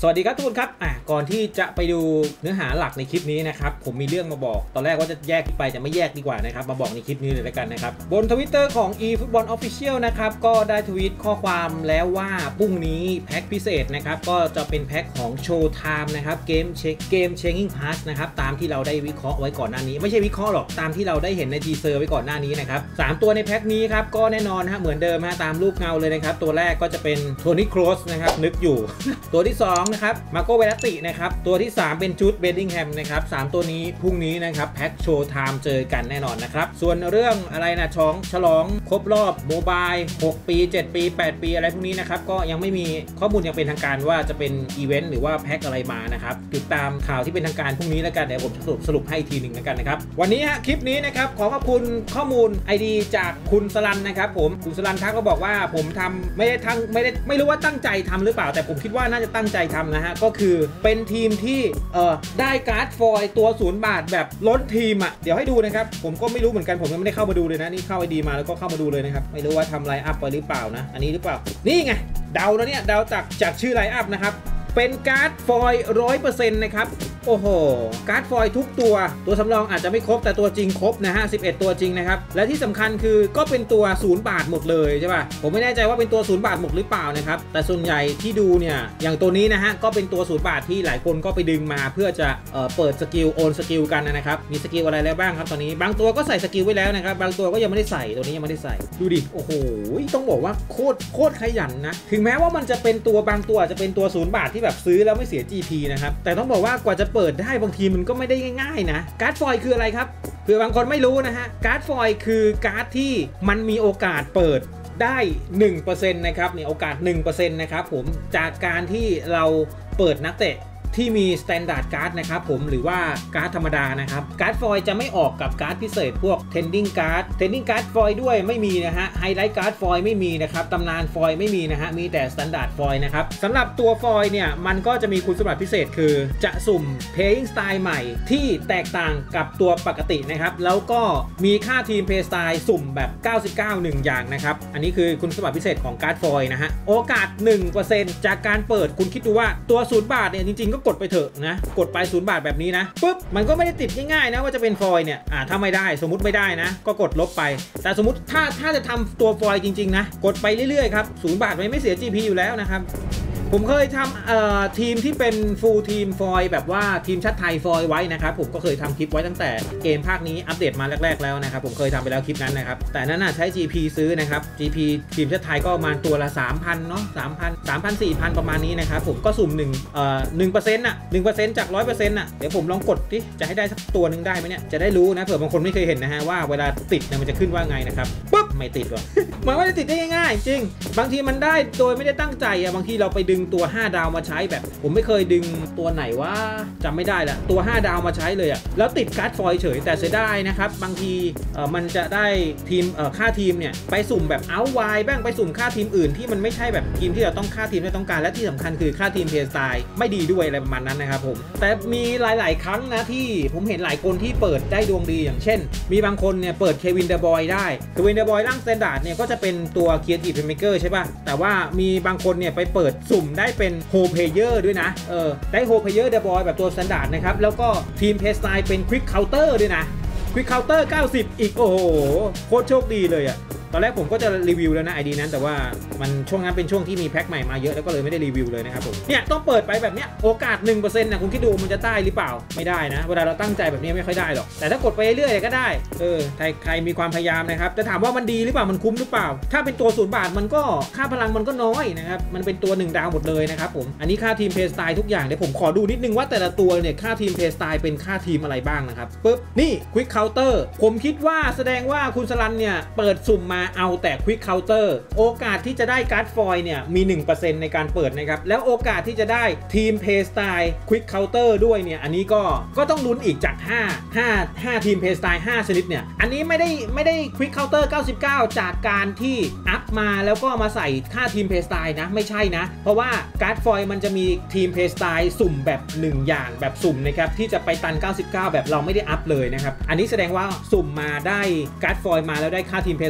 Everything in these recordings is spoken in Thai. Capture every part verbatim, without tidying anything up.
สวัสดีครับทุกคนครับอ่ะก่อนที่จะไปดูเนื้อหาหลักในคลิปนี้นะครับผมมีเรื่องมาบอกตอนแรกว่าจะแยกไปจะไม่แยกดีกว่านะครับมาบอกในคลิปนี้เลยแล้วกันนะครับบน Twitter ของ eFootball Official นะครับก็ได้ทวีตข้อความแล้วว่าพรุ่งนี้แพ็คพิเศษนะครับก็จะเป็นแพ็คของ Showtime นะครับเกมเช็คเกม Changing Pass นะครับตามที่เราได้วิเคราะห์ไว้ก่อนหน้านี้ไม่ใช่วิเคราะห์หรอกตามที่เราได้เห็นในทีเซอร์ไว้ก่อนหน้านี้นะครับสามตัวในแพ็คนี้ครับก็แน่นอนฮะเหมือนเดิมฮะตามรูปเงาเลยนะครับตัวแรกก็จะเป็นโทนี่โครสนะครับนึกอยู่ ตัวที่สองนะครับมาโกเวลตินะครับตัวที่สามเป็นจูดเบดดิงแฮมนะครับสามตัวนี้พรุ่งนี้นะครับแพ็คโชว์ไทม์เจอกันแน่นอนนะครับส่วนเรื่องอะไรนะช้องฉลองครบรอบโมบายหกปีเจ็ดปีแปดปีอะไรพวกนี้นะครับก็ยังไม่มีข้อมูลยังเป็นทางการว่าจะเป็นอีเวนต์หรือว่าแพ็คอะไรมานะครับติดตามข่าวที่เป็นทางการพรุ่งนี้แล้วกันเดี๋ยวผมสรุปสรุปให้ทีหนึ่งแล้วกันนะครับวันนี้ฮะคลิปนี้นะครับขอขอบคุณข้อมูล ไอ ดี จากคุณสลันนะครับผมคุณสลันทักก็บอกว่าผมทำไม่ได้ทั้งไม่ได้ไม่รู้ว่าตั้งใจทำหรือเปล่าแต่ผมคิดว่าน่าจะตั้งใจทำนะฮะก็คือเป็นทีมที่เอ่อได้การ์ดฟอยล์ตัวศูนย์บาทแบบล้นทีมอ่ะเดี๋ยวให้ดูนะครับผมก็ไม่รู้เหมือนกันผมยังไม่ได้เข้ามาดูเลยนะนี่เข้า ไอ ดี มาแล้วก็เข้ามาดูเลยนะครับไม่รู้ว่าทำไลน์อัพไปหรือเปล่านะอันนี้หรือเปล่านี่ไงเดาแล้วเนี่ยเดาจากจากชื่อไลน์อัพนะครับเป็นการ์ดฟอยล์ร้อยเปอร์เซ็นต์นะครับโอ้โหการ์ดฟอยล์ทุกตัวตัวสำรองอาจจะไม่ครบแต่ตัวจริงครบนะฮะสิบเอ็ดตัวจริงนะครับและที่สำคัญคือก็เป็นตัวศูนย์บาทหมดเลยใช่ป่ะผมไม่แน่ใจว่าเป็นตัวศูนย์บาทหมดหรือเปล่านะครับแต่ส่วนใหญ่ที่ดูเนี่ยอย่างตัวนี้นะฮะก็เป็นตัวศูนย์บาทที่หลายคนก็ไปดึงมาเพื่อจะเอ่อเปิดสกิลโอนสกิลกันนะครับมีสกิลอะไรแล้วบ้างครับตอนนี้บางตัวก็ใส่สกิลไว้แล้วนะครับบางตัวก็ยังไม่ได้ใส่ตัวนี้ยังไม่ได้ใส่ดูดิโอ้โหต้องบอกว่าโคตรโคตรขยันนะถึงแม้ว่ามันจะเป็นตัวบางตัวอาจจะเป็นตัวศูนย์บาทที่แบบซื้อแล้วไม่เสีย จี พี นะครับแต่ต้องบอกว่ากว่าจะเปิดได้บางทีมันก็ไม่ได้ง่ายๆนะการ์ดฟอยล์คืออะไรครับเผื่อบางคนไม่รู้นะฮะการ์ดฟอยล์คือการ์ดที่มันมีโอกาสเปิดได้ หนึ่งเปอร์เซ็นต์ นะครับเนี่ยโอกาส หนึ่งเปอร์เซ็นต์ นะครับผมจากการที่เราเปิดนักเตะที่มี Standard Card นะครับผมหรือว่าการ์ดธรรมดานะครับการ์ดฟอยล์จะไม่ออกกับการ์ดพิเศษพวก Trending Card Trending Card ฟอยล์ด้วยไม่มีนะฮะ Highlight Card ฟอยล์ไม่มีนะครับตำนานฟอยล์ไม่มีนะฮะมีแต่ Standard ฟอยล์นะครับสำหรับตัวฟอยล์เนี่ยมันก็จะมีคุณสมบัติพิเศษคือจะสุ่ม Playing Style ใหม่ที่แตกต่างกับตัวปกตินะครับแล้วก็มีค่าทีม Play Style สุ่มแบบเก้าสิบเก้า หนึ่งอย่างนะครับอันนี้คือคุณสมบัติพิเศษของการ์ดฟอยล์นะฮะโอกาส หนึ่งเปอร์เซ็นต์ จากการเปิดคุณคิดดูว่าตัวศูนย์บาทเนี่ยจริงๆก็กดไปเถอะนะกดไปศูนย์บาทแบบนี้นะปุ๊บมันก็ไม่ได้ติดง่ายๆนะว่าจะเป็นฟอยล์เนี่ยอ่าถ้าไม่ได้สมมุติไม่ได้นะก็กดลบไปแต่สมมติถ้าถ้าจะทำตัวฟอยล์จริงๆนะกดไปเรื่อยๆครับศูนย์บาทมันไม่เสีย จี พี อยู่แล้วนะครับผมเคยทำเอ่อทีมที่เป็นฟูลทีมฟอยล์แบบว่าทีมชาติไทยฟอยล์ไว้นะครับผมก็เคยทำคลิปไว้ตั้งแต่เกมภาคนี้อัปเดตมาแรกๆแล้วนะครับผมเคยทำไปแล้วคลิปนั้นนะครับแต่นั้นน่ะใช้ จี พี ซื้อนะครับ จี พี ทีมชาติไทยก็ประมาณตัวละ สามพัน เนาะ สามพัน สามพัน สี่พัน ประมาณนี้นะครับผมก็สุ่ม1เอ่อ หนึ่งเปอร์เซ็นต์ น่ะ หนึ่งเปอร์เซ็นต์ จาก ร้อยเปอร์เซ็นต์ น่ะเดี๋ยวผมลองกดดิจะให้ได้สักตัวนึงได้ไหมเนี่ยจะได้รู้นะเผื่อบางคนไม่เคยเห็นนะฮะว่าเวลาติดเนี่ยมันจะขึ้นว่าไงนะครับปุ๊บไม่ติดหรอก มันไม่ได้ติดได้ง่ายๆจริงบางทีมันได้โดยไม่ได้ตั้งใจอ่ะบางทีเราไปดึงตัวห้าดาวมาใช้แบบผมไม่เคยดึงตัวไหนว่าจำไม่ได้ละตัวห้าดาวมาใช้เลยอ่ะแล้วติดการ์ดฟอยล์เฉยแต่เสียดายนะครับบางทีเอ่อมันจะได้ทีมเอ่อค่าทีมเนี่ยไปสุ่มแบบเอาท์ไวด์บ้างไปสุ่มค่าทีมอื่นที่มันไม่ใช่แบบทีมที่เราต้องค่าทีมที่ต้องการและที่สำคัญคือค่าทีมเพลย์สไตล์ไม่ดีด้วยอะไรประมาณนั้นนะครับผมแต่มีหลายๆครั้งนะที่ผมเห็นหลายคนที่เปิดได้ดวงดีอย่างเช่นมีบางคนเนี่ยเปิดเควินเดอะบอยได้เควินเดอะบอยร่างสแตนดาร์ดเนี่ยก็จะเป็นตัวครีเอทีฟเพลย์เมคเกอร์ใช่ป่ะแต่ว่ามีบางคนเนี่ยไปเปิดสุ่มได้เป็นโฮเพลเยอร์ด้วยนะเออได้โฮเพลเยอร์เดอะบอยแบบตัวสแตนดาร์ดนะครับแล้วก็ทีมเพลย์สไตล์เป็นควิกเคาน์เตอร์ด้วยนะควิกเคาน์เตอร์เก้าสิบอีกโอ้โหโคตรโชคดีเลยอะตอนแรกผมก็จะรีวิวแล้วนะ ไอ ดี นั้นแต่ว่ามันช่วงนั้นเป็นช่วงที่มีแพ็คใหม่มาเยอะแล้วก็เลยไม่ได้รีวิวเลยนะครับผมเนี่ยต้องเปิดไปแบบเนี้ยโอกาส หนึ่งเปอร์เซ็นต์ นะคุณคิดดูมันจะได้หรือเปล่าไม่ได้นะเวลาเราตั้งใจแบบนี้ไม่ค่อยได้หรอกแต่ถ้ากดไปเรื่อยๆก็ได้เออใครใครมีความพยายามนะครับจะถามว่ามันดีหรือเปล่ามันคุ้มหรือเปล่าถ้าเป็นตัวศูนย์บาทมันก็ค่าพลังมันก็น้อยนะครับมันเป็นตัวหนึ่งดาวหมดเลยนะครับผมอันนี้ค่าทีมเพลย์สไตล์ทุกอย่างเดี๋ยวผมขอดูนิดนึงว่าแต่ละตัวเนี่ยค่าทีมเพลย์สไตล์เป็นค่าทีมอะไรบ้างนะครับปึ๊บนี่ควิกเคาน์เตอร์ผมคิดว่าแสดงว่าคุณสลันเนี่ยเปิดสุ่มมาเอาแต่ควิกเคาน์เตอร์โอกาสที่จะได้การ์ดฟอยล์เนี่ยมี หนึ่งเปอร์เซ็นต์ ในการเปิดนะครับแล้วโอกาสที่จะได้ทีมเพย์สไตล์ควิกเคาน์เตอร์ด้วยเนี่ยอันนี้ก็ก็ต้องลุ้นอีกจากห้า ห้า ห้าทีมเพย์สไตล์ห้าชนิดเนี่ยอันนี้ไม่ได้ไม่ได้ควิกเคาน์เตอร์เก้าสิบเก้าจากการที่อัพมาแล้วก็มาใส่ค่าทีมเพย์สไตล์นะไม่ใช่นะเพราะว่าการ์ดฟอยล์มันจะมีทีมเพย์สไตล์สุ่มแบบหนึ่งอย่างแบบสุ่มนะครับที่จะไปตันเก้าสิบเก้าแบบเราไม่ได้อัพเลยนะครับอันนี้แสดงว่าสุ่มมาได้การ์ดฟอยล์มาแล้วได้ค่าทีมเพย์สไตล์เก้าสิบ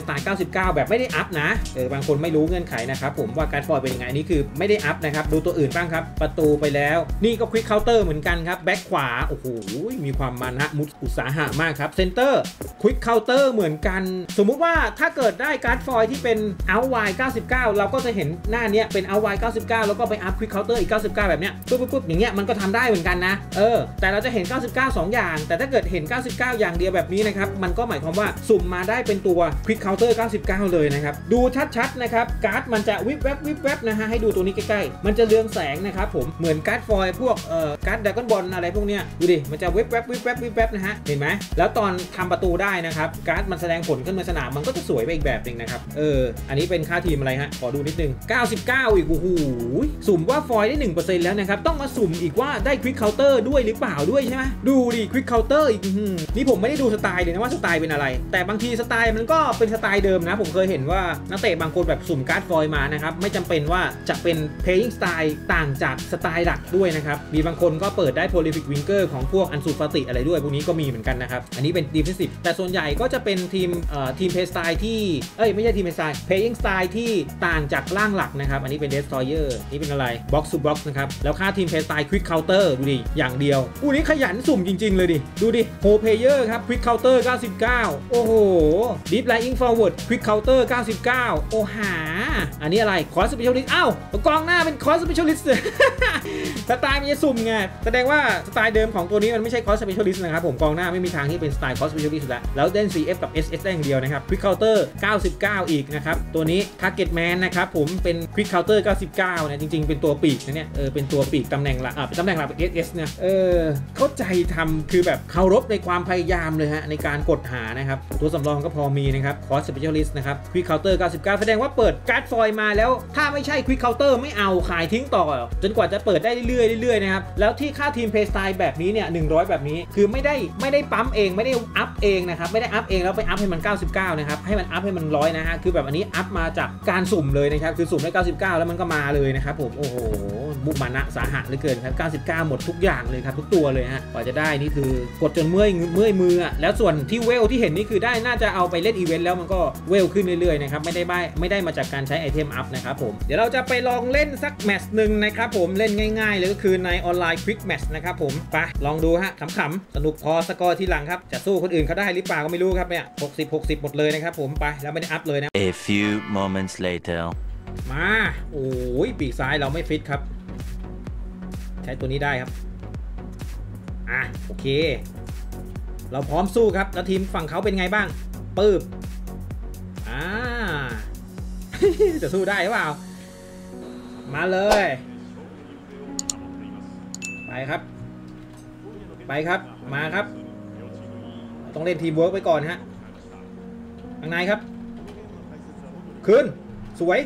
สิบเก้าแบบไม่ได้อัพนะเออบางคนไม่รู้เงื่อนไขนะครับผมว่าการฟอยเป็นยังไงนี่คือไม่ได้อัพนะครับดูตัวอื่นบ้างครับประตูไปแล้วนี่ก็ควิกเคาน์เตอร์เหมือนกันครับแบ็คขวาโอ้โหมีความมันฮะมุดอุตสาหะมากครับเซนเตอร์ควิกเคาน์เตอร์เหมือนกันสมมุติว่าถ้าเกิดได้การ์ดฟอยที่เป็นเอาท์ไวน์เก้าสิบเก้าเราก็จะเห็นหน้านี้เป็นเอาท์ไวน์เก้าสิบเก้าแล้วก็ไปอัพควิกเคาน์เตอร์อีกเก้าสิบเก้าแบบเนี้ยปุ๊บปุ๊บอย่างเงี้ยมันก็ทำได้เหมือนกันนะเออแต่เราจะเห็นเก้าสิบเก้า สองอย่างแต่ถ้าเกิดเห็นเก้าสิบเก้าอย่างเดียวแบบนี้นะครับมันก็หมายความว่าสุ่มมาได้เป็นตัวควิกเคาน์เตอร์เก้าสิบเก้าเลยนะครับดูชัดๆนะครับการ์ดมันจะวิบแวบวิบแวบนะฮะให้ดูตัวนี้ใกล้ๆมันจะเรืองแสงนะครับผมเหมือนการ์ดฟอยล์พวกเอ่อการ์ดดราก้อนบอลอะไรพวกเนี้ยดูดิมันจะวิบแวบวิบแวบวิบแวบนะฮะเห็นไหมแล้วตอนทำประตูได้นะครับการ์ดมันแสดงผลขึ้นในสนามมันก็จะสวยไปอีกแบบหนึ่งนะครับเอออันนี้เป็นค่าทีมอะไรฮะขอดูนิดนึงเก้าสิบเก้าอีกโอ้โหสุ่มว่าฟอยล์ได้ หนึ่งเปอร์เซ็นต์ แล้วนะครับต้องมาสุ่มอีกว่าได้ควิกเคาน์เตอร์ด้วยหรือเปล่าด้วยใช่ไหมดูดิควิกเคาน์เตอร์อีกนี่ผมไม่ได้ดูสไตล์เลยนะว่าสไตล์เป็นอะไรแต่บางทีสไตล์มันก็เป็นสไตล์เดิมนะผมเคยเห็นว่านักเตะบางคนแบบสุ่มการ์ดฟอยล์มานะครับไม่จำเป็นว่าจะเป็น playing style ต่างจากสไตล์หลักด้วยนะครับมีบางคนก็เปิดได้ prolific winger ของพวกอันซูฟาติอะไรด้วยพวกนี้ก็มีเหมือนกันนะครับอันนี้เป็น defensive แต่ส่วนใหญ่ก็จะเป็นทีมเอ่อทีม play style ที่เอ้ยไม่ใช่ทีม play style playing style ที่ต่างจากร่างหลักนะครับอันนี้เป็น destroyer นี่เป็นอะไร box to box นะครับแล้วค่าทีม play style quick counter ดูดิอย่างเดียวอู้นี้ขยันสุ่มจริงๆเลยดิดูดิ whole player ครับ quick counter เก้าสิบเก้าโอ้โห deep lying forward quick counter เก้าสิบเก้าโอ้หาอันนี้อะไร cross specialist อ้าวกองหน้าเป็น cross specialist สไตล์มันจะสุ่มไงแสดงว่าสไตล์เดิมของตัวนี้มันไม่ใช่ cross specialist นะครับผมกองหน้าไม่มีทางที่เป็นสไตล์ cross specialist แล้วแล้วเล่น ซี เอฟ กับ เอส เอส ได้อย่างเดียวนะครับ quick counter เก้าสิบเก้าอีกนะครับตัวนี้ target man นะครับผมเป็น quick counter เก้าสิบเก้านะจริงๆเป็นตัวปีกนะเนี่ยเออเป็นตัวปีกตำแหน่งหลักอ่ะเป็นตำแหน่งหลักเป็น เอส เอส เนี่ยเออเข้าใจทำคือแบบเคารพในความพยายามเลยฮะในการกดหานะครับตัวสำรองก็พอมีนะครับ cross specialist นะครับ quick counter เก้าสิบเก้าแสดงว่าเปิดการ์ดฟอยล์มาแล้วถ้าไม่ใช่ quick counter ไม่เอาขายทิ้งต่อจนกว่าจะเปิดได้เรื่อยๆเรื่อยๆนะครับแล้วที่ค่าทีม play style แบบนี้เนี่ยหนึ่งร้อยแบบนี้คือไม่ได้ไม่ได้ปั๊มเองไม่ได้อัพเองนะครับไม่ได้อัพเองแล้วไปอัพให้มันเก้าสิบเก้านะครับให้มันอัพให้มันร้อยนะฮะคือแบบอันนี้อัพมาจากการสุ่มเลยนะครับคือสุ่มได้เก้าสิบเก้าแล้วมันก็มาเลยนะครับผมโอ้โหมุกมานะสาหัสเหลือเกินครับเก้าสิบเก้าหมดทุกอย่างเลยครับทุกตัวเลยฮะกว่าจะได้นี่คือกดจนเมื่อยเมื่อยมืออ่ะแล้วส่วนที่เวลที่เห็นนี่คือได้น่าจะเอาไปเล่นอีเวนต์แล้วมันก็เวลขึ้นเรื่อยๆนะครับไม่ได้ไม่ได้มาจากการใช้ไอเทมอัพนะครับผมเดี๋ยวเราจะไปลองเล่นสักแมตช์หนึ่งนะครับผมเล่นง่ายๆเลยก็คือในออนไลน์ควิกแมตช์นะครับผมไปลองดูฮะขำๆสนุกพอสกอร์ที่หลังครับจะสู้คนอื่นเขาได้หรือเปล่าก็ไม่รู้ครับเนี่ยหกสิบ หกสิบหมดเลยนะครับผมไปแล้วไม่ได้อัพเลยนะ A few moments later มาโอ้ยปีกซ้ายเราไม่ฟิตครับใช้ตัวนี้ได้ครับอ่ะโอเคเราพร้อมสู้ครับแล้วทีมฝั่งเขาเป็นไงบ้างปื๊บอ่า จะสู้ได้หรือเปล่ามาเลยไปครับไปครับมาครับต้องเล่นทีมเวิร์กไปก่อนฮะข้างในครับขึ้นสวย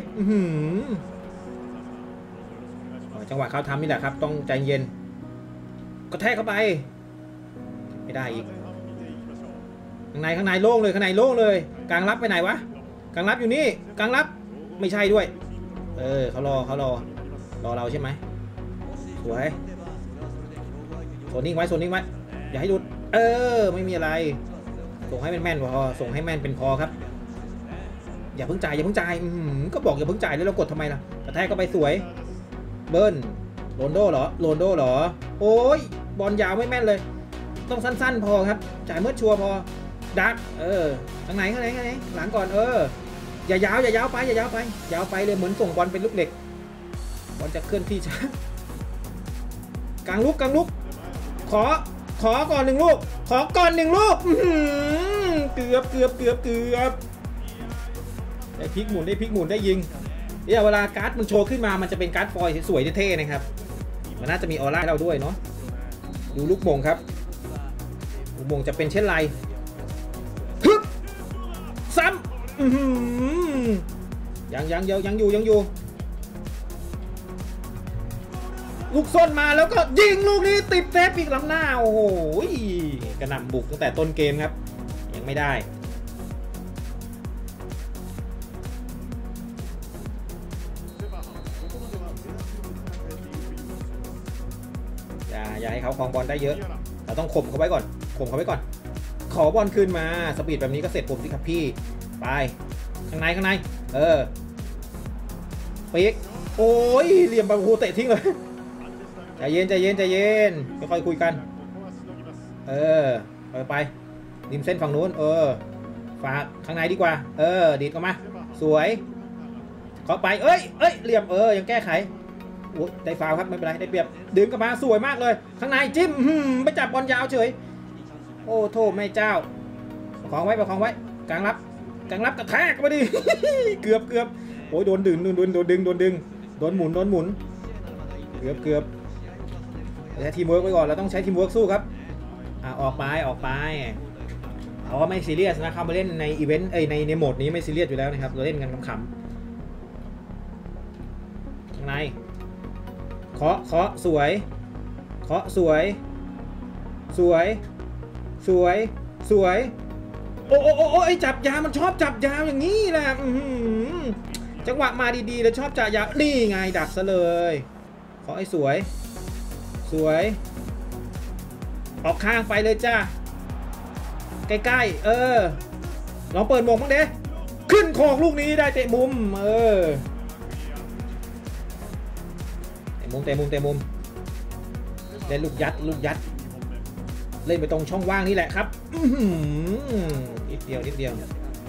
จังหวะเขาทำนี่แหละครับต้องใจเย็นก็แทกเข้าไปไม่ได้อีกข้างในข้างในโล่งเลยข้างในโล่งเลยกลางรับไปไหนวะกลางรับอยู่นี่กลางรับไม่ใช่ด้วยเออเขารอเขารอรอเราใช่ไหมสวยโซนนิ่งไว้โซนนิ่งไว้อย่าให้หลุดเออไม่มีอะไรส่งให้แม่นๆพอส่งให้แม่นเป็นพอครับอย่าเพิ่งจ่ายอย่าเพิ่งจ่ายก็บอกอย่าเพิ่งจ่ายแล้วเรากดทำไมล่ะกระแทกก็ไปสวยเบิ้ลโรนโดเหรอโรนโดเหรอโอ้ยบอลยาวไม่แม่นเลยต้องสั้นๆพอครับจ่ายเมื่อชัวร์พอดักเออทางไหนข้างไหนข้างไหนหลังก่อนเอออย่ายาวอย่ายาวไปอย่ายาวไปยาวไปเลยเหมือนส่งบอลเป็นลูกเหล็กบอลจะเคลื่อนที่ช้ากลางลุกกลางลุกขอขอก่อนหนึ่งลูกขอก่อนหนึ่งลูกเกือบเกือบเกือบเกือบได้พลิกหมุนได้พลิกหมุนได้ยิงเนี่ยเวลาการ์ดมันโชว์ขึ้นมามันจะเป็นการ์ดฟอยล์สวยๆเท่ๆนะครับมันน่าจะมีออร่าให้เราด้วยเนาะดูลูกมงครับลูกมงจะเป็นเช่นไรฮึบซ้ำยังยังยังยังอยู่ยังอยู่ลูกส้นมาแล้วก็ยิงลูกนี้ติดเซฟอีกลำหน้าโอ้โหกระหน่ำบุกตั้งแต่ต้นเกมครับยังไม่ได้อย่าอย่าให้เขาครองบอลได้เยอะเราต้องข่มเขาไว้ก่อนข่มเขาไว้ก่อนขอบอลคืนมาสปีดแบบนี้ก็เสร็จผมสิครับพี่ไปข้างในข้างในเออปีกโอ้ยเหลี่ยมบาบูเตะทิ้งเลยใจเย็นใจเย็นใจเย็นค่อยๆคุยกันเออไปไปริมเส้นฝั่งนู้นเออฝากข้างในดีกว่าเออดีดออกมาสวยเข้าไปเอ้ยเอ้ยเหลี่ยมเออยังแก้ไขโอ้ได้ฟาวครับไม่เป็นไรได้เปรียบดึงกลับมาสวยมากเลยข้างในจิ้มไปจับบอลยาวเฉยโอ้โทษแม่เจ้าประคองไว้ประคองไว้กลางรับกลางรับกระแทกมาดิ เกือบเกือบโอ้ยโดนดึงโดนโดนโดนดึงโดนดึงโดนหมุนโดนหมุนเกือบเกือบใช้ทีมเวิร์กไว้ก่อนเราต้องใช้ทีมเวิร์กสู้ครับอ่ะออกไปออกไปเขาก็ไม่ซีเรียสนะเข้ามาเล่นในอีเวนต์เอ้ยในในโหมดนี้ไม่ซีเรียสอยู่แล้วนะครับเราเล่นกันขำๆข้างในเคาะเคาะสวยเคาะสวยสวยสวยสวยโอ้โอ้โอ้โอ้ไอจับยามันชอบจับยาวอย่างนี้แหละจังหวะมาดีๆแล้วชอบจับยาวนี่ไงดักซะเลยเคาะไอ้สวยสวยออกข้างไปเลยจ้าใกล้ๆเออลองเปิดหมงบ้างเด้ขึ้นโคกลูกนี้ได้เตะมุมเออเตะมุมเตะมุมเตะมุมเล่นลูกยัดลูกยัดเล่นไปตรงช่องว่างนี่แหละครับนิดเดียวนิดเดียว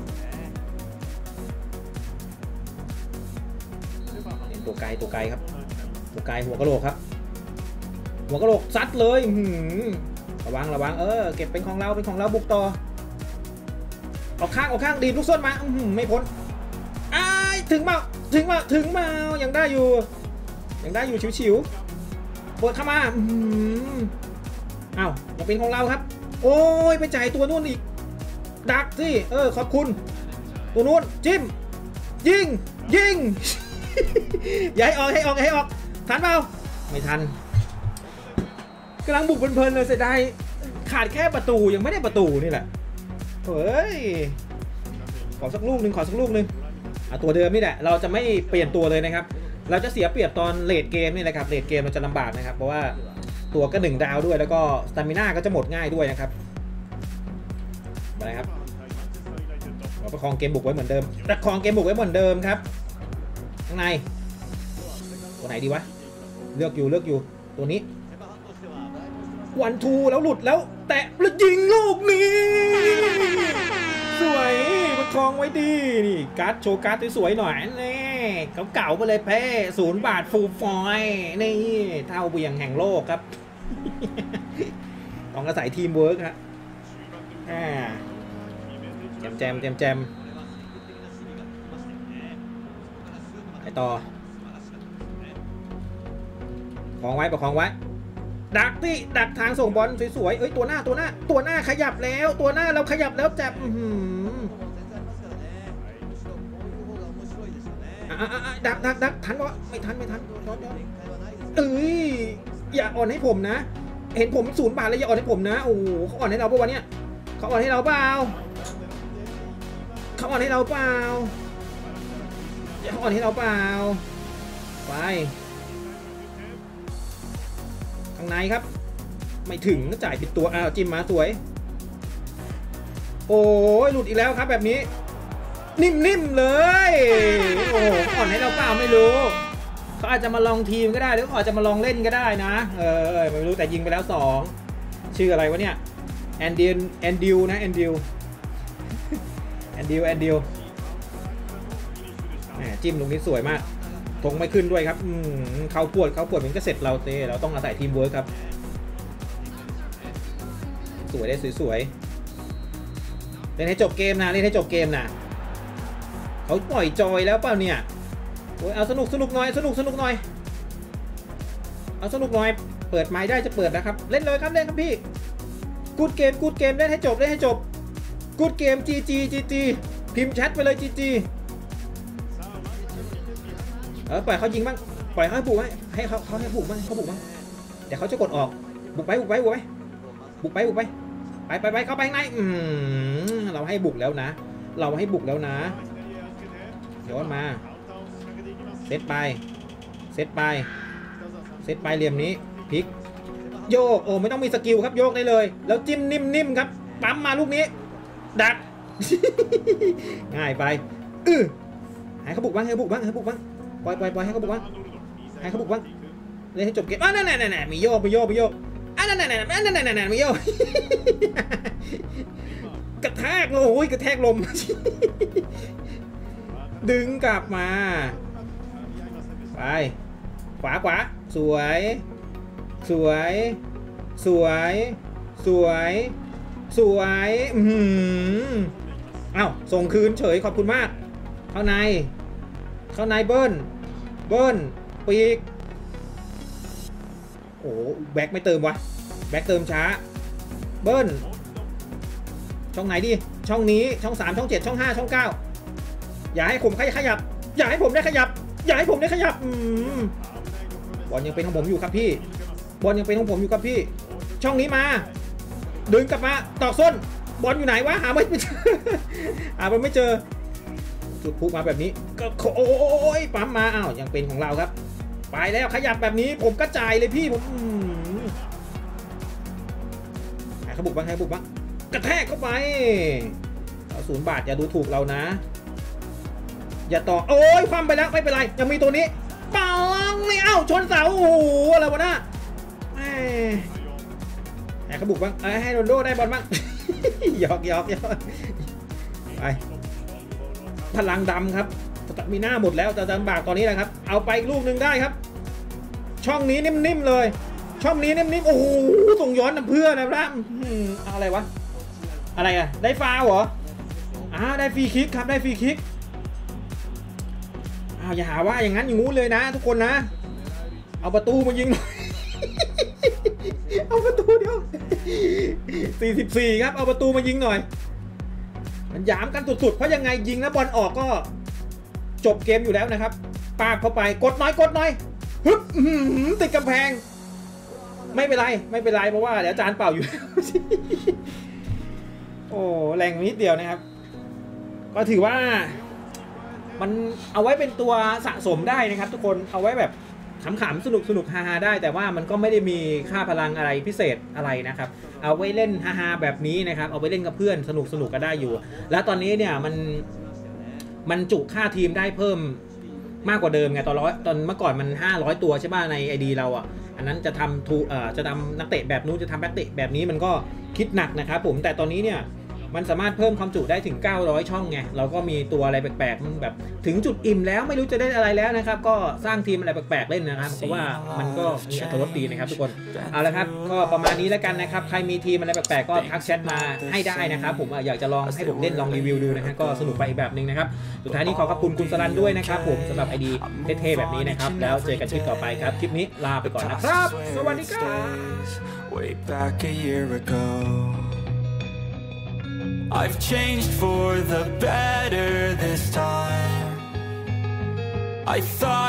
ตัวไกลตัวไกลครับตัวไกลหัวกะโหลกครับหัวกะโหลกซัดเลยระวังระวังเออเก็บเป็นของเราเป็นของเราบุกต่อออกข้างออกข้างดีลูกส้นมาไม่พ้นอ้ายถึงมาถึงมาถึงมายังได้อยู่ยังได้อยู่ฉิวๆเปิดเข้ามาอ้าวมาเป็นของเราครับโอ้ยไปจ่ายตัวนู้นอีกดักสิเออขอบคุณตัวนู้นจิ้มยิงยิง อย่าให้ออกให้ออกให้ออกทันเปล่าไม่ทันกำลังบุกเพลินๆเลยเสียดายขาดแค่ประตูยังไม่ได้ประตูนี่แหละเฮ้ยขอสักลูกหนึ่งขอสักลูกหนึ่งเอาตัวเดิมนี่แหละเราจะไม่เปลี่ยนตัวเลยนะครับเราจะเสียเปรียบตอนเลดเกมนี่แหละครับเลดเกมมันจะลำบากนะครับเพราะว่าตัวก็หนึ่งดาวด้วยแล้วก็สตามิน่าก็จะหมดง่ายด้วยนะครับไปครับเราประคองเกมบุกไว้เหมือนเดิมประคองเกมบุกไว้เหมือนเดิมครับข้างในตัวไหนดีวะเลือกอยู่เลือกอยู่ตัวนี้วันทูแล้วหลุดแล้วแตะแล้วยิงลูกนี้สวยประคองไว้ดีนี่การ์ดโชว์การ์ดสวยๆหน่อยนี่เก่าๆไปเลยเพ่ศูนย์บาทฟูลฟอยนี่เท่าเบี่ยงแห่งโลกครับต้องอาศัยทีมเวิร์กครับอ่าแจมแจมแจมแจมไปต่อประคองไว้ประคองไว้ดักที่ดักทางส่งบอลสวยๆเอ้ยตัวหน้าตัวหน้าตัวหน้าขยับแล้วตัวหน้าเราขยับแล้วจับดักดักดักทันวะไม่ทันไม่ทันย้อนย้อนเอ้ยอย่าอ่อนให้ผมนะเห็นผมศูนย์บาทแล้วอย่าอ่อนให้ผมนะโอ้โหเขาอ่อนให้เราปะวะเนี่ยเขาอ่อนให้เราเปล่าเขาอ่อนให้เราเปล่าเขาอ่อนให้เราเปล่าไปข้างในครับไม่ถึงจ่ายผิดตัวอ้าวจิ้มมาสวยโอ้ยหลุดอีกแล้วครับแบบนี้นิ่มๆเลยโอ้อ่อนให้เราเปล่าไม่รู้เขาอาจจะมาลองทีมก็ได้หรืออาจจะมาลองเล่นก็ได้นะเออไม่รู้แต่ยิงไปแล้วสองชื่ออะไรวะเนี่ยแอนดิลแอนดิลนะแอนดิลแอนดิลแอนดิลแหมจิ้มตรงนี้สวยมากทงไม่ขึ้นด้วยครับเขาปวดเขาปวดมันก็เสร็จเราเต้เราต้องอาศัยทีมเวิร์คครับสวยได้สวยๆเล่นให้จบเกมนะเล่นให้จบเกมนะเขาปล่อยจอยแล้วเปล่าเนี่ยโอ้ยเอาสนุกสนุกหน่อยสนุกสนุกหน่อยเอาสนุกหน่อยเปิดไม้ได้จะเปิดนะครับเล่นเลยครับเล่นครับพี่กูดเกมกูดเกมเล่นให้จบเล่นให้จบกูดเกมจีจีจีจีพิมพ์แชทไปเลยจีจีเออปล่อยเขายิงบ้างปล่อยเขาให้บุกให้ให้เขาเขาให้บุกบ้างเขาบุกบ้างเดี๋ยวเขาจะกดออกบุกไปบุกไปบุกไปบุกไปบุกไปไปไปไปเข้าไปข้างในอืมเราให้บุกแล้วนะเราให้บุกแล้วนะย้อนมาเซตไปเซตไปเซตไปเหลี่ยมนี้พลิกโยกโอ้ไม่ต้องมีสกิลครับโยกได้เลยแล้วจิ้มนิ่มๆครับปั๊มมาลูกนี้ดัก ง่ายไปเออให้เขาบุกบ้างให้เขาบุกบ้างให้เขาบุกบ้างปล่อยปล่อยปล่อยให้เขาบุกบ้างให้เขาบุกบ้างเล่นให้จบเกมอ่ะนั่นนั่นนั่นมีโยกมีโยกมีโยกอ่ะนั่นนั่นนั่นนั่นนั่นนั่นมีโยกกระแทกโอ้ยกระแทกลมดึงกลับมาไปขวาขวาสวยสวยสวยสวยสวยอืมอ้าวส่งคืนเฉยขอบคุณมากเข้าในเข้าในเบิ้ลเบิ้ลปีกโอ้แบ็คไม่เติมวะแบ็คเติมช้าเบิ้ลช่องไหนดิช่องนี้ช่องสามช่องเจ็ดช่องห้าช่องเก้าอย่าให้ผมขยับอย่าให้ผมได้ขยับอย่าให้ผมได้ขยับอืมบอลยังเป็นของผมอยู่ครับพี่บอลยังเป็นของผมอยู่ครับพี่ช่องนี้มาดึงกลับมาตอกส้นบอลอยู่ไหนวะหาไม่เจอหามันไม่เจอจุดพุมาแบบนี้ก็โอ้ยปั๊มมาอ้าวยังเป็นของเราครับไปแล้วขยับแบบนี้ผมกระจายเลยพี่ผมให้เขาบุกบ้างให้บุกบ้างกระแทกเข้าไปเอาศูนย์บาทอย่าดูถูกเรานะอย่าต่อโอ้ยความไปแล้วไม่เป็นไรยังมีตัวนี้ปังไม่เอ้าชนเสาโอ้โหอะไรวะน่ะให้เขาบุกบ้างให้โรนลโดได้บอลบ้างหยอกหยอกหยอกไปพลังดำครับมีหน้าหมดแล้วจะลำบากตอนนี้แหละครับเอาไปลูกหนึ่งได้ครับช่องนี้นิ่มๆเลยช่องนี้นิ่มๆโอ้โหส่งย้อนน้ำเพื่อนะครับอะไรวะอะไรอะได้ฟาวเหรออ่าได้ฟรีคิกครับได้ฟรีคิกอ้าวอย่าหาว่าอย่างนั้นอย่างงู้นเลยนะทุกคนนะเอาประตูมายิงหน่อยเอาประตูเดียวสี่สิบสี่ครับเอาประตูมายิงหน่อยมันหยามกันสุดๆเพราะยังไงยิงแล้วบอลออกก็จบเกมอยู่แล้วนะครับปาดเข้าไปกดน้อยกดน้อยฮึบติดกำแพงไม่เป็นไรไม่เป็นไรเพราะว่าเดี๋ยวจานเป่าอยู่โอ้แรงนิดเดียวนะครับก็ถือว่ามันเอาไว้เป็นตัวสะสมได้นะครับทุกคนเอาไว้แบบขำๆสนุกสนุกฮาๆได้แต่ว่ามันก็ไม่ได้มีค่าพลังอะไรพิเศษอะไรนะครับเอาไว้เล่นฮาๆแบบนี้นะครับเอาไว้เล่นกับเพื่อนสนุกสนุกก็ได้อยู่แล้วตอนนี้เนี่ยมันมันจุค่าทีมได้เพิ่มมากกว่าเดิมไงตอนร้อยตอนเมื่อก่อนมันห้าร้อยตัวใช่ป่ะใน ไอ ดี เราอ่ะอันนั้นจะทำทูเอ่อจะทำนักเตะแบบนู้นจะทำนักเตะแบบนี้มันก็คิดหนักนะครับผมแต่ตอนนี้เนี่ยมันสามารถเพิ่มความจุได้ถึงเก้าร้อยช่องไงเราก็มีตัวอะไรแปลกๆมันแบบถึงจุดอิ่มแล้วไม่รู้จะได้อะไรแล้วนะครับก็สร้างทีมอะไรแปลกๆเล่นนะครับเพราะว่ามันก็มีอรรถรสดีนะครับทุกคนเอาละครับก็ประมาณนี้แล้วกันนะครับใครมีทีมอะไรแปลกๆก็ทักแชทมาให้ได้นะครับผมอยากจะลองให้ผมเล่นลองรีวิวดูนะฮะก็สนุกไปอีกแบบนึงนะครับสุดท้ายนี้ขอขอบคุณคุณสรันด้วยนะครับผมสำหรับ ไอ ดี เท่ๆแบบนี้นะครับแล้วเจอกันคลิปต่อไปครับคลิปนี้ลาไปก่อนนะครับสวัสดีครับ I've changed for the better this time. I thought